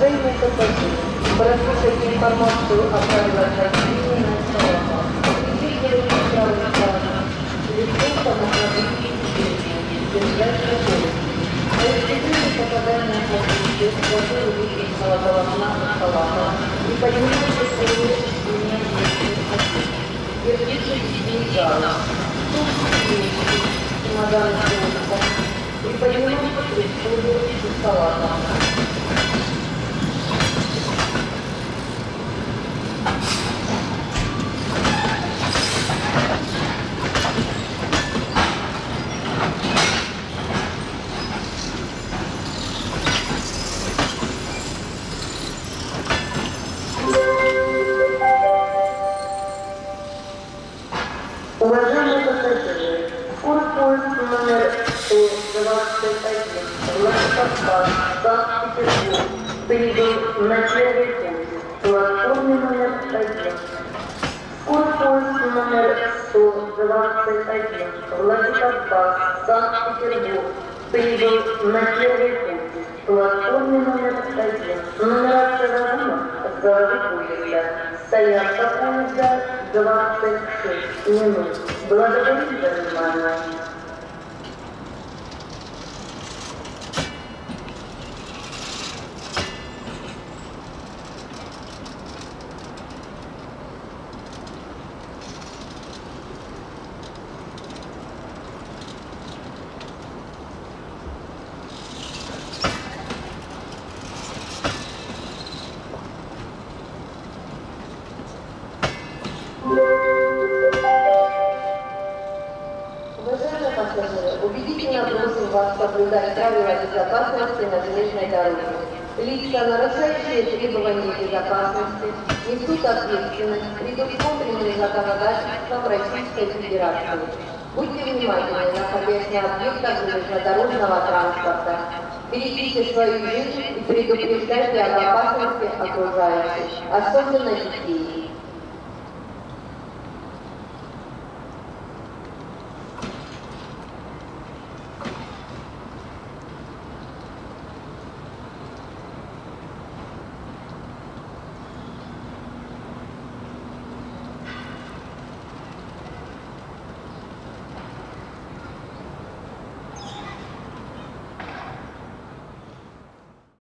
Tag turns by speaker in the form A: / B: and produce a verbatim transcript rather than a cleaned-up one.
A: Уважаемые пассажиры, прослушайте информацию о правилах хождения на столах. Придерживайтесь правил стороны. Лицо по направлению движения. Держать руку. По избежанию попадания в воздух, сложили выпечного волокна на столах и поднимайте свои руки. Держите детей за руку. Чемодан с ручком. И поднимайте присуду со стола. Уважаемые пассажиры, курс номер сто двадцать один, Владикавказ, Санкт-Петербург, прибыл на первый путь, платформе номер один. Курс номер сто двадцать один, Владикавказ, Санкт-Петербург, прибыл на первый путь, платформе номер один. Нумерация вагона от головы поезда. Стоянка поезда двадцать шесть минут. Благодарю за внимание. Уважаемые пассажиры, убедительно просим вас соблюдать правила безопасности на железной дороге. Лица, нарушающие требования безопасности, несут ответственность, предусмотренную законодательством Российской Федерации. Будьте внимательны, находясь на объектах железнодорожного транспорта. Берегите свою жизнь и предупреждайте об опасности окружающих, особенно детей.